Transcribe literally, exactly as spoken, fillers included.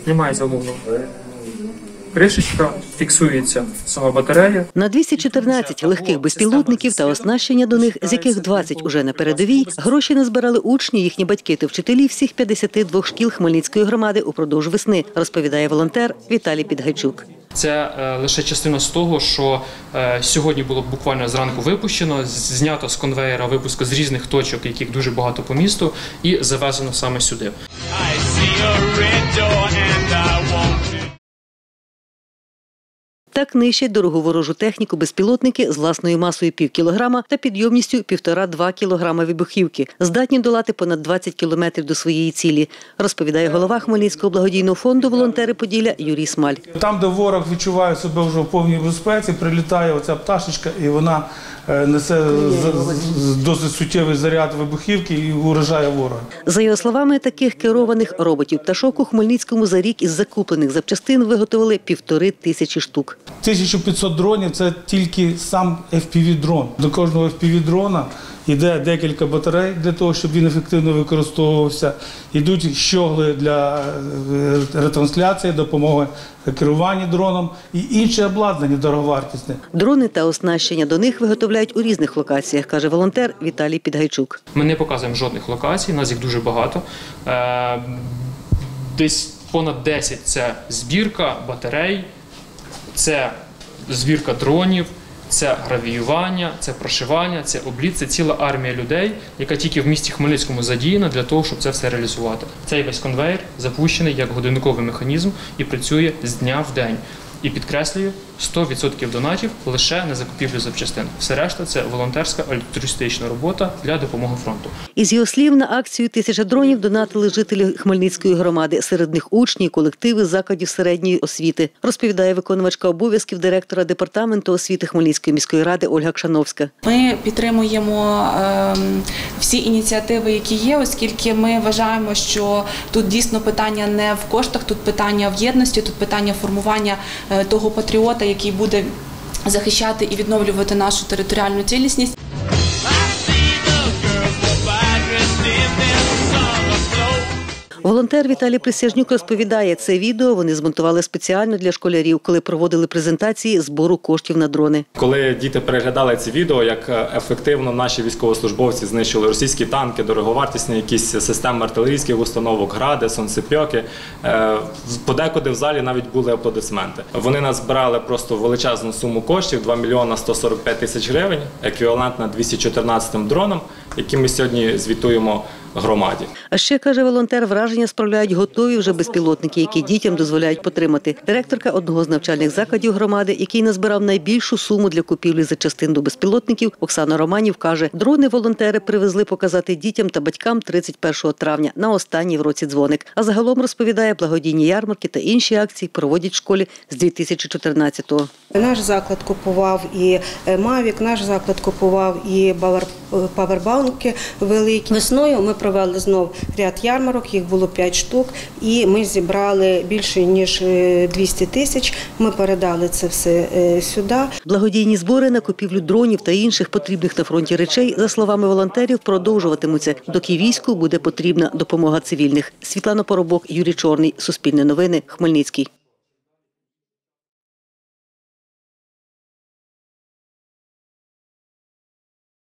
Знімається умовно. Кришечка, фіксується сама батарея. На двісті чотирнадцять легких безпілотників та оснащення до них, з яких двадцять уже на передовій, гроші назбирали учні, їхні батьки та вчителі всіх п'ятдесяти двох шкіл Хмельницької громади упродовж весни, розповідає волонтер Віталій Підгайчук. Це е, лише частина з того, що е, сьогодні було буквально зранку випущено, знято з конвеєра випуску з різних точок, яких дуже багато по місту, і завезено саме сюди. Так нищать дорогу ворожу техніку безпілотники з власною масою пів кілограма та підйомністю півтора-два кілограма вибухівки, здатні долати понад двадцять кілометрів до своєї цілі, розповідає голова Хмельницького благодійного фонду «Волонтери Поділля» Юрій Смаль. Там, де ворог відчуває себе вже в повній безпеці, прилітає оця пташечка і вона несе досить суттєвий заряд вибухівки і уражає ворога. За його словами, таких керованих роботів-пташок у Хмельницькому за рік із закуплених запчастин виготовили півтори тисячі штук. тисяча п'ятсот дронів – це тільки сам еф пі ві-дрон. До кожного еф пі ві-дрона йде декілька батарей для того, щоб він ефективно використовувався. Йдуть щогли для ретрансляції, допомоги керуванні дроном і інше обладнання дороговартісне. Дрони та оснащення до них виготовляють у різних локаціях, каже волонтер Віталій Підгайчук. Ми не показуємо жодних локацій, у нас їх дуже багато. Десь понад десять – це збірка батарей, це збірка дронів, це гравіювання, це прошивання, це обліт, це ціла армія людей, яка тільки в місті Хмельницькому задіяна для того, щоб це все реалізувати. Цей весь конвейер запущений як годинниковий механізм і працює з дня в день. І підкреслюю, сто відсотків донатів лише на закупівлю запчастин. Все решта – це волонтерська альтруїстична робота для допомоги фронту. Із його слів, на акцію «Тисяча дронів» донатили жителі Хмельницької громади. Серед них учні, колективи закладів середньої освіти, розповідає виконувачка обов'язків директора департаменту освіти Хмельницької міської ради Ольга Кшановська. Ми підтримуємо е, всі ініціативи, які є, оскільки ми вважаємо, що тут дійсно питання не в коштах, тут питання в єдності, тут питання формування е, того патріота, який буде захищати і відновлювати нашу територіальну цілісність. Волонтер Віталій Присяжнюк розповідає, це відео вони змонтували спеціально для школярів, коли проводили презентації збору коштів на дрони. Коли діти переглядали ці відео, як ефективно наші військовослужбовці знищили російські танки, дороговартісні якісь системи артилерійських установок, гради, сонцепьоки, подекуди в залі навіть були аплодисменти. Вони назбирали просто величезну суму коштів – два мільйони сто сорок п'ять тисяч гривень, еквівалентна двісті чотирнадцятим дронам, які ми сьогодні звітуємо громаді. А ще, каже волонтер, враження справляють готові вже безпілотники, які дітям дозволяють потримати. Директорка одного з навчальних закладів громади, який назбирав найбільшу суму для купівлі запчастин до безпілотників, Оксана Романів, каже, дрони волонтери привезли показати дітям та батькам тридцять першого травня на останній в році дзвоник. А загалом, розповідає, благодійні ярмарки та інші акції проводять в школі з дві тисячі чотирнадцятого. Наш заклад купував і Мавік, наш заклад купував і павербанки великі. Весною ми провели знов ряд ярмарок, їх було п'ять штук, і ми зібрали більше ніж двісті тисяч. Ми передали це все сюди. Благодійні збори на купівлю дронів та інших потрібних на фронті речей, за словами волонтерів, продовжуватимуться, доки війську буде потрібна допомога цивільних. Світлана Поробок, Юрій Чорний, Суспільне новини, Хмельницький.